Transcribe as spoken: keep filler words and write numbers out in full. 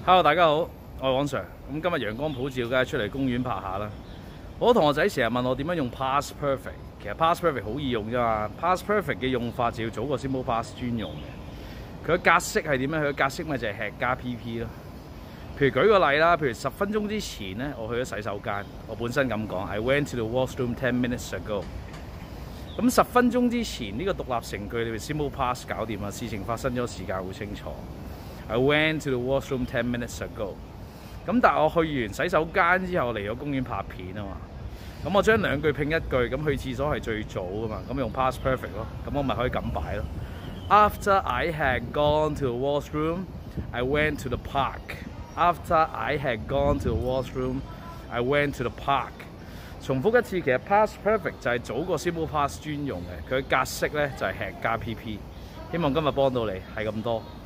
Hello， 大家好，我係黃 Sir。咁今日陽光普照，梗係出嚟公園拍下啦。好多同學仔成日問我點樣用 Past Perfect， 其實 Past Perfect 好易用啫嘛。Past Perfect 嘅用法就要早過 Simple Past 專用嘅。佢嘅格式係點咧？佢嘅格式咪就係吃加 P P 咯。譬如舉個例啦，譬如十分鐘之前咧，我去咗洗手間，我本身咁講 ，I went to the washroom ten minutes ago。咁十分鐘之前呢、這個獨立成句，你咪 Simple Past 搞掂啦，事情發生咗，時間好清楚。I went to the washroom ten minutes ago。咁但係我去完洗手間之後嚟咗公園拍片啊嘛。咁我將兩句拼一句，咁去廁所係最早噶嘛。咁用 past perfect 咯。咁我咪可以咁擺咯。After I had gone to the washroom, I went to the park. After I had gone to the washroom, I went to the park。重複一次，其實 past perfect 就係早過 simple past 專用嘅。佢嘅格式咧就係吃加 P P。希望今日幫到你，係咁多。